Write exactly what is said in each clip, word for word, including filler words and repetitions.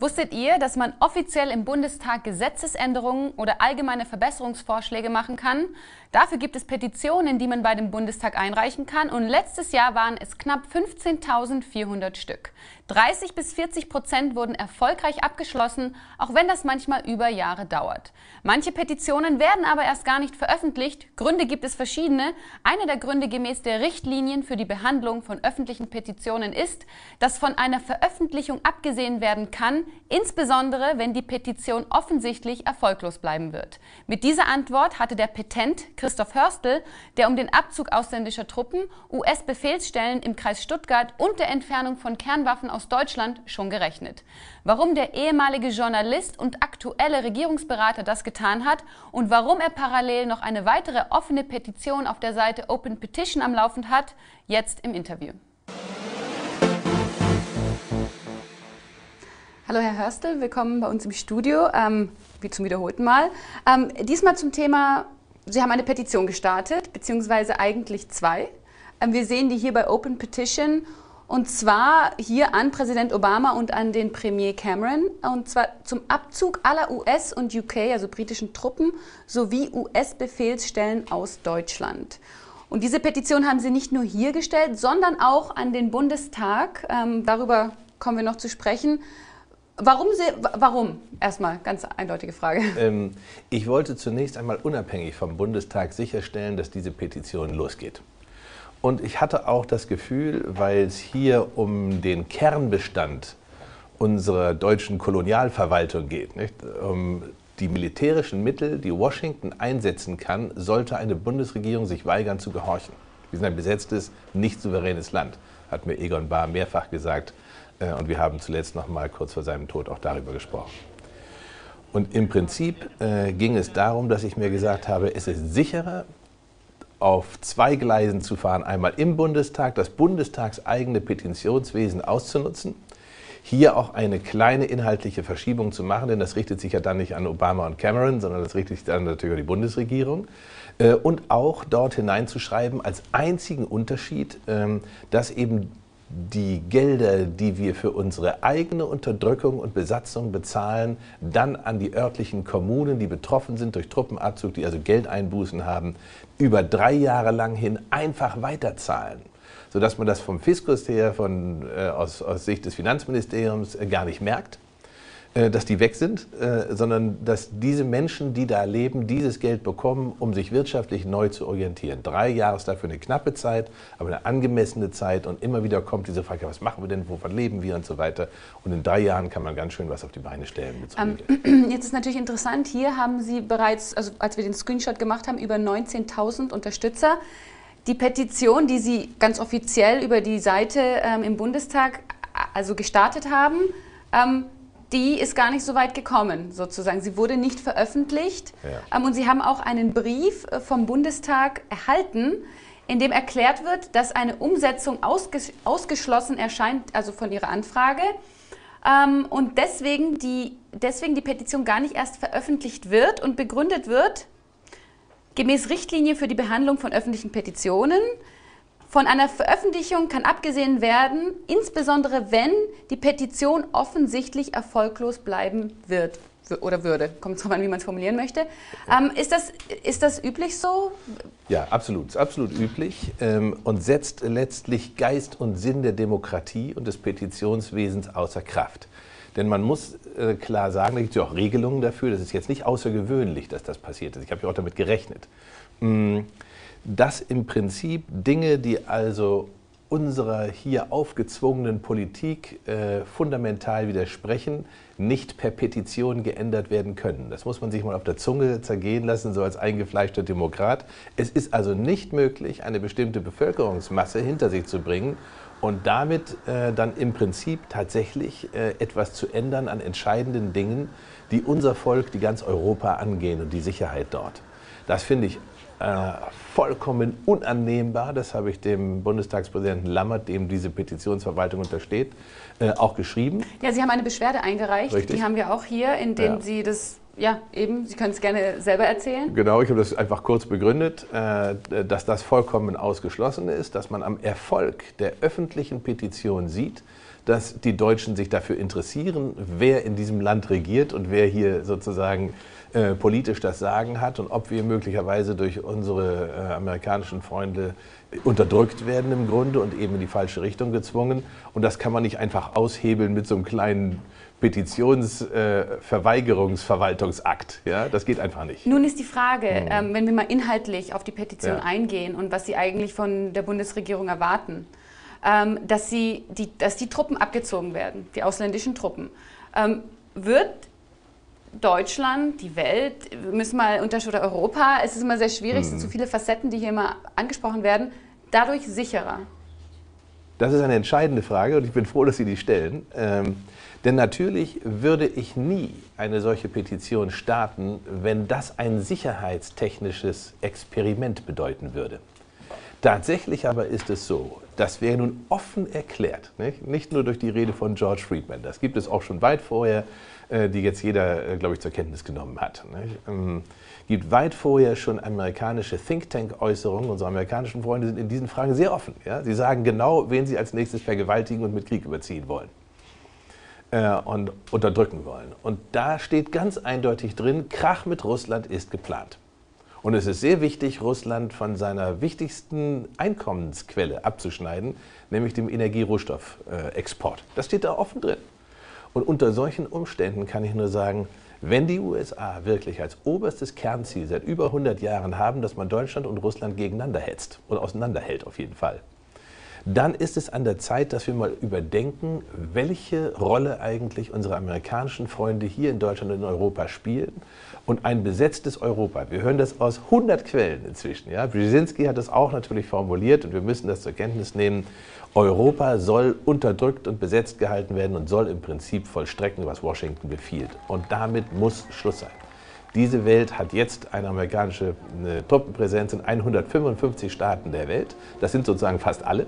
Wusstet ihr, dass man offiziell im Bundestag Gesetzesänderungen oder allgemeine Verbesserungsvorschläge machen kann? Dafür gibt es Petitionen, die man bei dem Bundestag einreichen kann, und letztes Jahr waren es knapp fünfzehntausendvierhundert Stück. dreißig bis vierzig Prozent wurden erfolgreich abgeschlossen, auch wenn das manchmal über Jahre dauert. Manche Petitionen werden aber erst gar nicht veröffentlicht. Gründe gibt es verschiedene. Einer der Gründe gemäß der Richtlinien für die Behandlung von öffentlichen Petitionen ist, dass von einer Veröffentlichung abgesehen werden kann, insbesondere wenn die Petition offensichtlich erfolglos bleiben wird. Mit dieser Antwort hatte der Petent Christoph Hörstel, der um den Abzug ausländischer Truppen, U S-Befehlsstellen im Kreis Stuttgart und der Entfernung von Kernwaffen aus Deutschland schon gerechnet. Warum der ehemalige Journalist und aktuelle Regierungsberater das getan hat und warum er parallel noch eine weitere offene Petition auf der Seite Open Petition am Laufen hat, jetzt im Interview. Hallo Herr Hörstel, willkommen bei uns im Studio, ähm, wie zum wiederholten Mal. Ähm, diesmal zum Thema, Sie haben eine Petition gestartet, beziehungsweise eigentlich zwei. Ähm, wir sehen die hier bei Open Petition, und zwar hier an Präsident Obama und an den Premier Cameron, und zwar zum Abzug aller U S- und U K, also britischen Truppen, sowie U S-Befehlsstellen aus Deutschland. Und diese Petition haben Sie nicht nur hier gestellt, sondern auch an den Bundestag. Ähm, darüber kommen wir noch zu sprechen. Warum, Sie, warum? Erstmal, ganz eindeutige Frage. Ähm, ich wollte zunächst einmal unabhängig vom Bundestag sicherstellen, dass diese Petition losgeht. Und ich hatte auch das Gefühl, weil es hier um den Kernbestand unserer deutschen Kolonialverwaltung geht, nicht? Um die militärischen Mittel, die Washington einsetzen kann, sollte eine Bundesregierung sich weigern zu gehorchen. Wir sind ein besetztes, nicht souveränes Land, hat mir Egon Bahr mehrfach gesagt. Und wir haben zuletzt noch mal kurz vor seinem Tod auch darüber gesprochen. Und im Prinzip äh, ging es darum, dass ich mir gesagt habe, es ist sicherer, auf zwei Gleisen zu fahren. Einmal im Bundestag, das bundestagseigene Petitionswesen auszunutzen, hier auch eine kleine inhaltliche Verschiebung zu machen, denn das richtet sich ja dann nicht an Obama und Cameron, sondern das richtet sich dann natürlich an die Bundesregierung. Äh, und auch dort hineinzuschreiben als einzigen Unterschied, äh, dass eben die Gelder, die wir für unsere eigene Unterdrückung und Besatzung bezahlen, dann an die örtlichen Kommunen, die betroffen sind durch Truppenabzug, die also Geldeinbußen haben, über drei Jahre lang hin einfach weiterzahlen, sodass man das vom Fiskus her, von, äh, aus, aus Sicht des Finanzministeriums äh, gar nicht merkt, äh, dass die weg sind, äh, sondern dass diese Menschen, die da leben, dieses Geld bekommen, um sich wirtschaftlich neu zu orientieren. Drei Jahre ist dafür eine knappe Zeit, aber eine angemessene Zeit, und immer wieder kommt diese Frage, was machen wir denn, wovon leben wir und so weiter. Und in drei Jahren kann man ganz schön was auf die Beine stellen. Ähm, jetzt ist natürlich interessant, hier haben Sie bereits, also als wir den Screenshot gemacht haben, über neunzehntausend Unterstützer. Die Petition, die Sie ganz offiziell über die Seite ähm, im Bundestag also gestartet haben, ähm, die ist gar nicht so weit gekommen, sozusagen. Sie wurde nicht veröffentlicht. Ja. Ähm, und Sie haben auch einen Brief vom Bundestag erhalten, in dem erklärt wird, dass eine Umsetzung ausges ausgeschlossen erscheint, also von Ihrer Anfrage. Ähm, und deswegen die, deswegen die Petition gar nicht erst veröffentlicht wird und begründet wird, gemäß Richtlinie für die Behandlung von öffentlichen Petitionen. Von einer Veröffentlichung kann abgesehen werden, insbesondere wenn die Petition offensichtlich erfolglos bleiben wird oder würde. Kommt drauf an, wie man es formulieren möchte. Ähm, ist das, ist das üblich so? Ja, absolut. Ist absolut üblich ähm, und setzt letztlich Geist und Sinn der Demokratie und des Petitionswesens außer Kraft. Denn man muss äh, klar sagen, da gibt es ja auch Regelungen dafür, das ist jetzt nicht außergewöhnlich, dass das passiert ist. Ich habe ja auch damit gerechnet. Mm. Dass im Prinzip Dinge, die also unserer hier aufgezwungenen Politik äh, fundamental widersprechen, nicht per Petition geändert werden können. Das muss man sich mal auf der Zunge zergehen lassen, so als eingefleischter Demokrat. Es ist also nicht möglich, eine bestimmte Bevölkerungsmasse hinter sich zu bringen und damit äh, dann im Prinzip tatsächlich äh, etwas zu ändern an entscheidenden Dingen, die unser Volk, die ganz Europa angehen und die Sicherheit dort. Das finde ich Äh, vollkommen unannehmbar, das habe ich dem Bundestagspräsidenten Lammert, dem diese Petitionsverwaltung untersteht, äh, auch geschrieben. Ja, Sie haben eine Beschwerde eingereicht, Richtig. Die haben wir auch hier, in der ja. Sie das, ja eben, Sie können es gerne selber erzählen. Genau, ich habe das einfach kurz begründet, äh, dass das vollkommen ausgeschlossen ist, dass man am Erfolg der öffentlichen Petition sieht, dass die Deutschen sich dafür interessieren, wer in diesem Land regiert und wer hier sozusagen äh, politisch das Sagen hat und ob wir möglicherweise durch unsere äh, amerikanischen Freunde unterdrückt werden im Grunde und eben in die falsche Richtung gezwungen. Und das kann man nicht einfach aushebeln mit so einem kleinen Petitionsverweigerungsverwaltungsakt. Äh, ja, das geht einfach nicht. Nun ist die Frage, hm. ähm, wenn wir mal inhaltlich auf die Petition ja. eingehen und was Sie eigentlich von der Bundesregierung erwarten, ähm, dass, sie die, dass die Truppen abgezogen werden, die ausländischen Truppen. Ähm, wird Deutschland, die Welt, wir müssen mal unterschieden, oder Europa, es ist immer sehr schwierig, es hm. sind so viele Facetten, die hier immer angesprochen werden, dadurch sicherer? Das ist eine entscheidende Frage und ich bin froh, dass Sie die stellen. Ähm, denn natürlich würde ich nie eine solche Petition starten, wenn das ein sicherheitstechnisches Experiment bedeuten würde. Tatsächlich aber ist es so, das wäre nun offen erklärt, nicht? Nicht nur durch die Rede von George Friedman, das gibt es auch schon weit vorher, äh, die jetzt jeder, äh, glaube ich, zur Kenntnis genommen hat. Nicht? Ähm, gibt weit vorher schon amerikanische Think-Tank-Äußerungen. Unsere amerikanischen Freunde sind in diesen Fragen sehr offen. Ja? Sie sagen genau, wen sie als nächstes vergewaltigen und mit Krieg überziehen wollen äh, und unterdrücken wollen. Und da steht ganz eindeutig drin, Krach mit Russland ist geplant. Und es ist sehr wichtig, Russland von seiner wichtigsten Einkommensquelle abzuschneiden, nämlich dem Energierohstoffexport. Das steht da offen drin. Und unter solchen Umständen kann ich nur sagen, wenn die U S A wirklich als oberstes Kernziel seit über hundert Jahren haben, dass man Deutschland und Russland gegeneinander hetzt und auseinanderhält auf jeden Fall, dann ist es an der Zeit, dass wir mal überdenken, welche Rolle eigentlich unsere amerikanischen Freunde hier in Deutschland und in Europa spielen und ein besetztes Europa. Wir hören das aus hundert Quellen inzwischen. Ja? Brzezinski hat das auch natürlich formuliert und wir müssen das zur Kenntnis nehmen. Europa soll unterdrückt und besetzt gehalten werden und soll im Prinzip vollstrecken, was Washington befiehlt. Und damit muss Schluss sein. Diese Welt hat jetzt eine amerikanische eine Truppenpräsenz in hundertfünfundfünfzig Staaten der Welt. Das sind sozusagen fast alle.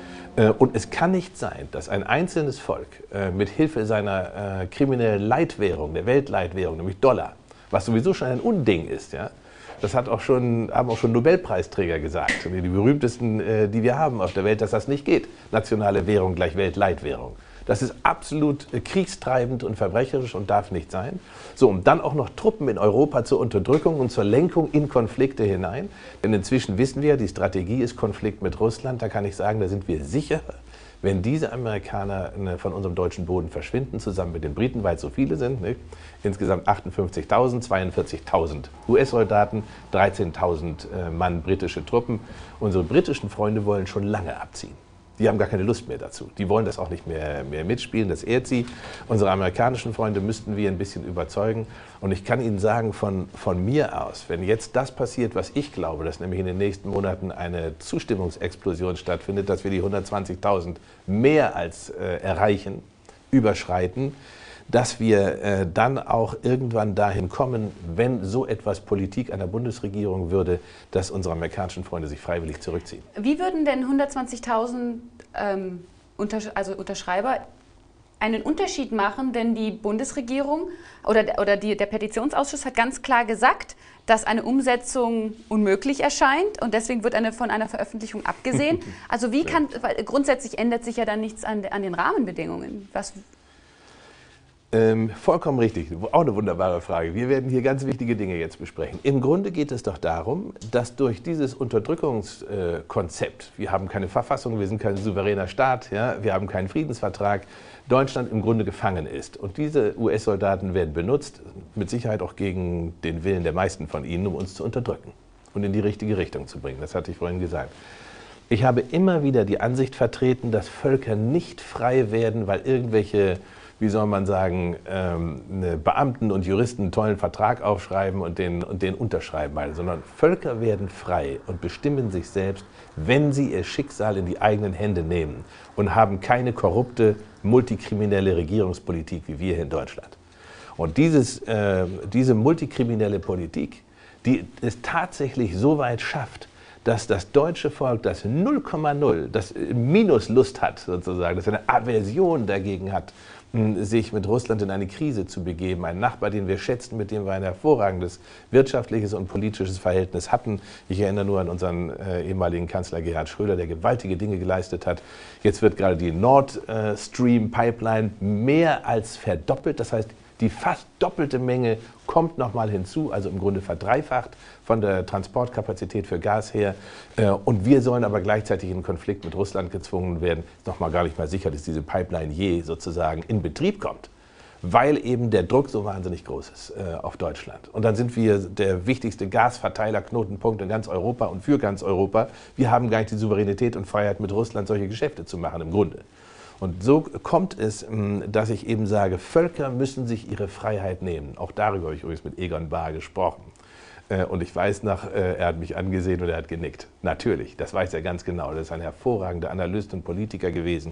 Und es kann nicht sein, dass ein einzelnes Volk mit Hilfe seiner kriminellen Leitwährung, der Weltleitwährung, nämlich Dollar, was sowieso schon ein Unding ist, ja, das hat auch schon, haben auch schon Nobelpreisträger gesagt, die berühmtesten, die wir haben auf der Welt, dass das nicht geht. Nationale Währung gleich Weltleitwährung. Das ist absolut kriegstreibend und verbrecherisch und darf nicht sein. So, und dann auch noch Truppen in Europa zur Unterdrückung und zur Lenkung in Konflikte hinein. Denn inzwischen wissen wir, die Strategie ist Konflikt mit Russland. Da kann ich sagen, da sind wir sicher, wenn diese Amerikaner von unserem deutschen Boden verschwinden, zusammen mit den Briten, weil es so viele sind, nicht? Insgesamt achtundfünfzigtausend, zweiundvierzigtausend U S-Soldaten, dreizehntausend Mann britische Truppen. Unsere britischen Freunde wollen schon lange abziehen. Die haben gar keine Lust mehr dazu. Die wollen das auch nicht mehr, mehr mitspielen, das ehrt sie. Unsere amerikanischen Freunde müssten wir ein bisschen überzeugen. Und ich kann Ihnen sagen, von, von mir aus, wenn jetzt das passiert, was ich glaube, dass nämlich in den nächsten Monaten eine Zustimmungsexplosion stattfindet, dass wir die hundertzwanzigtausend mehr als äh, erreichen, überschreiten, dass wir äh, dann auch irgendwann dahin kommen, wenn so etwas Politik einer Bundesregierung würde, dass unsere amerikanischen Freunde sich freiwillig zurückziehen. Wie würden denn hundertzwanzigtausend ähm, Untersch also Unterschreiber einen Unterschied machen? Denn die Bundesregierung oder, oder die, der Petitionsausschuss hat ganz klar gesagt, dass eine Umsetzung unmöglich erscheint und deswegen wird eine, von einer Veröffentlichung abgesehen. Also wie kann, weil grundsätzlich ändert sich ja dann nichts an, an den Rahmenbedingungen. Was Ähm, vollkommen richtig, auch eine wunderbare Frage. Wir werden hier ganz wichtige Dinge jetzt besprechen. Im Grunde geht es doch darum, dass durch dieses Unterdrückungskonzept, äh, wir haben keine Verfassung, wir sind kein souveräner Staat, ja, wir haben keinen Friedensvertrag, Deutschland im Grunde gefangen ist. Und diese U S-Soldaten werden benutzt, mit Sicherheit auch gegen den Willen der meisten von ihnen, um uns zu unterdrücken und in die richtige Richtung zu bringen. Das hatte ich vorhin gesagt. Ich habe immer wieder die Ansicht vertreten, dass Völker nicht frei werden, weil irgendwelche, wie soll man sagen, ähm, Beamten und Juristen einen tollen Vertrag aufschreiben und den, und den unterschreiben, sondern Völker werden frei und bestimmen sich selbst, wenn sie ihr Schicksal in die eigenen Hände nehmen und haben keine korrupte, multikriminelle Regierungspolitik wie wir hier in Deutschland. Und dieses, äh, diese multikriminelle Politik, die es tatsächlich so weit schafft, dass das deutsche Volk, das null Komma null, das Minuslust hat sozusagen, das eine Aversion dagegen hat, sich mit Russland in eine Krise zu begeben. Ein Nachbar, den wir schätzen, mit dem wir ein hervorragendes wirtschaftliches und politisches Verhältnis hatten. Ich erinnere nur an unseren äh, ehemaligen Kanzler Gerhard Schröder, der gewaltige Dinge geleistet hat. Jetzt wird gerade die Nord Stream Pipeline mehr als verdoppelt. Das heißt, die fast doppelte Menge kommt nochmal hinzu, also im Grunde verdreifacht von der Transportkapazität für Gas her. Und wir sollen aber gleichzeitig in einen Konflikt mit Russland gezwungen werden. Ist noch mal gar nicht mal sicher, dass diese Pipeline je sozusagen in Betrieb kommt, weil eben der Druck so wahnsinnig groß ist äh, auf Deutschland. Und dann sind wir der wichtigste Gasverteilerknotenpunkt in ganz Europa und für ganz Europa. Wir haben gar nicht die Souveränität und Freiheit, mit Russland solche Geschäfte zu machen im Grunde. Und so kommt es, dass ich eben sage, Völker müssen sich ihre Freiheit nehmen. Auch darüber habe ich übrigens mit Egon Bahr gesprochen. Und ich weiß noch, er hat mich angesehen und er hat genickt. Natürlich, das weiß er ganz genau. Das ist ein hervorragender Analyst und Politiker gewesen.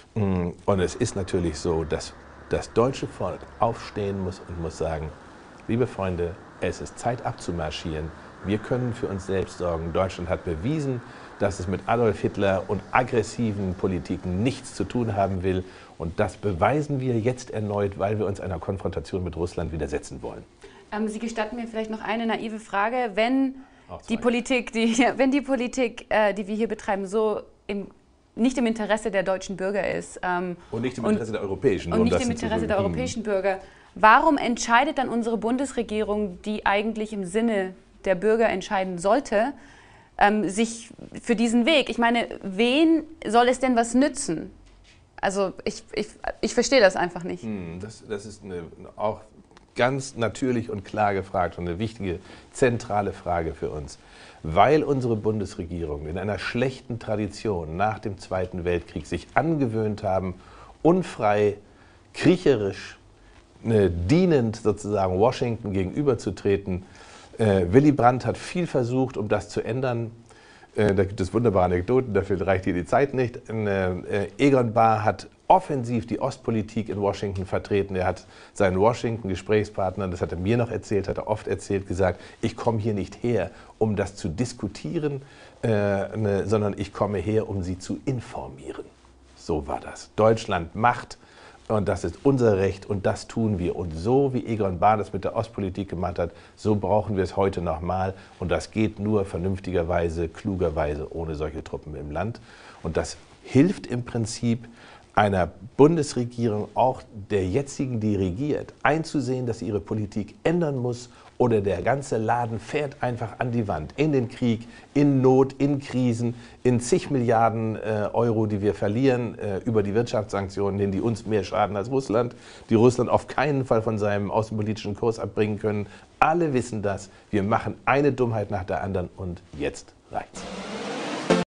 Und es ist natürlich so, dass das deutsche Volk aufstehen muss und muss sagen, liebe Freunde, es ist Zeit abzumarschieren. Wir können für uns selbst sorgen. Deutschland hat bewiesen, dass es mit Adolf Hitler und aggressiven Politiken nichts zu tun haben will. Und das beweisen wir jetzt erneut, weil wir uns einer Konfrontation mit Russland widersetzen wollen. Ähm, Sie gestatten mir vielleicht noch eine naive Frage. Wenn die Politik, die, wenn die Politik, äh, die wir hier betreiben, so im, nicht im Interesse der deutschen Bürger ist ähm, und nicht im Interesse und, der europäischen, und nicht im Interesse der europäischen Bürger, warum entscheidet dann unsere Bundesregierung, die eigentlich im Sinne der Bürger entscheiden sollte, ähm, sich für diesen Weg? Ich meine, wen soll es denn was nützen? Also ich, ich, ich verstehe das einfach nicht. Das, das ist eine, auch ganz natürlich und klar gefragt und eine wichtige, zentrale Frage für uns. Weil unsere Bundesregierung in einer schlechten Tradition nach dem Zweiten Weltkrieg sich angewöhnt haben, unfrei, kriecherisch, äh, dienend sozusagen Washington gegenüberzutreten. Äh, Willy Brandt hat viel versucht, um das zu ändern. Äh, da gibt es wunderbare Anekdoten, dafür reicht hier die Zeit nicht. Äh, äh, Egon Bahr hat offensiv die Ostpolitik in Washington vertreten. Er hat seinen Washington-Gesprächspartnern, das hat er mir noch erzählt, hat er oft erzählt, gesagt, ich komme hier nicht her, um das zu diskutieren, äh, ne, sondern ich komme her, um sie zu informieren. So war das. Deutschland macht, und das ist unser Recht und das tun wir. Und so wie Egon Bahr das mit der Ostpolitik gemacht hat, so brauchen wir es heute nochmal. Und das geht nur vernünftigerweise, klugerweise, ohne solche Truppen im Land. Und das hilft im Prinzip einer Bundesregierung, auch der jetzigen, die regiert, einzusehen, dass sie ihre Politik ändern muss, oder der ganze Laden fährt einfach an die Wand. In den Krieg, in Not, in Krisen, in zig Milliarden äh, Euro, die wir verlieren äh, über die Wirtschaftssanktionen hin, die uns mehr schaden als Russland, die Russland auf keinen Fall von seinem außenpolitischen Kurs abbringen können. Alle wissen das. Wir machen eine Dummheit nach der anderen und jetzt reicht's.